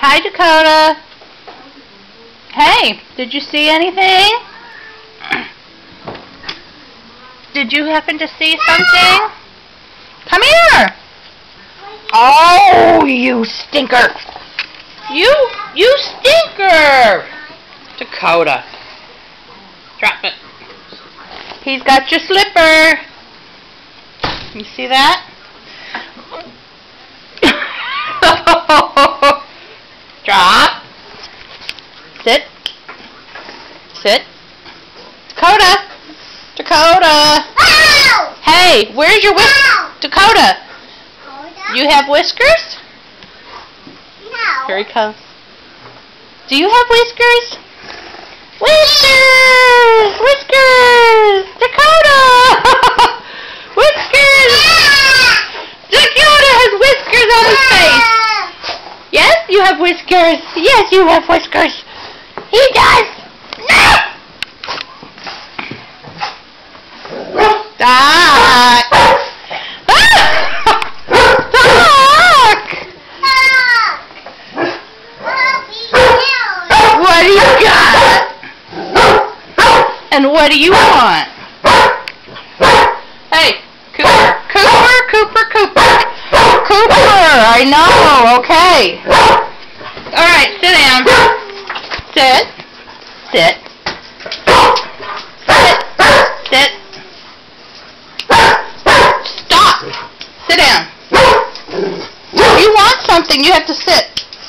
Hi, Dakota. Hey, did you see anything? Did you happen to see something? Come here. Oh, you stinker. You stinker. Dakota. Drop it. He's got your slipper. You see that? Drop. Sit. Sit. Dakota. Dakota. Ow! Hey, where's your whiskers? Dakota. You have whiskers? No. Here he comes. Do you have whiskers? Whiskers! Whiskers! Dakota! Whiskers! Dakota has whiskers on his face. Yes, you have whiskers. Yes, you have whiskers. He does. No! Doc! Doc! What do you got? And what do you want? Hey, Cooper. Cooper, I know, okay. Alright, sit down. Sit. Sit. Sit. Stop. Sit down. If you want something, you have to sit.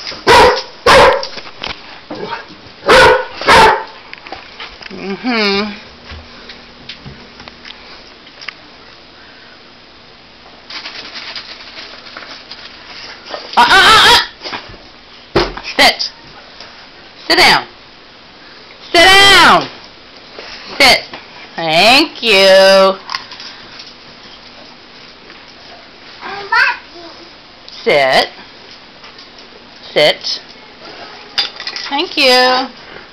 Sit. Sit down. Sit down. Sit. Thank you. Sit. Sit. Thank you.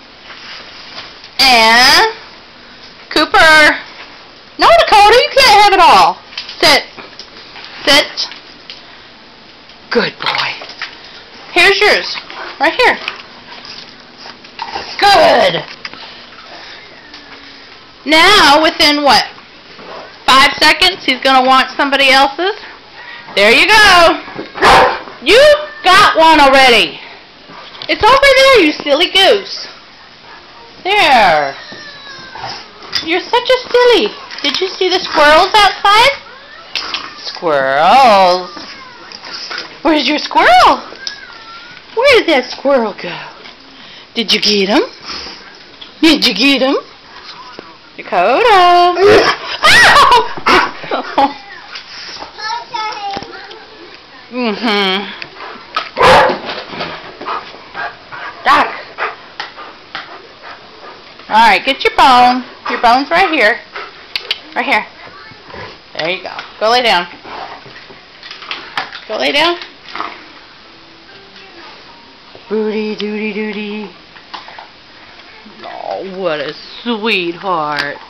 And Cooper. No, Dakota, you can't have it all. Sit. Sit. Good boy. Here's yours. Right here. Good. Now, within what? 5 seconds, he's going to want somebody else's. There you go. You got one already. It's over there, you silly goose. There. You're such a silly. Did you see the squirrels outside? Squirrels. Where's your squirrel? Where did that squirrel go? Did you get him? Did you get him? Dakota. Ow! Doc. Alright, get your bone. Your bone's right here. Right here. There you go. Go lay down. Go lay down. Booty doody doody. Oh, what a sweetheart.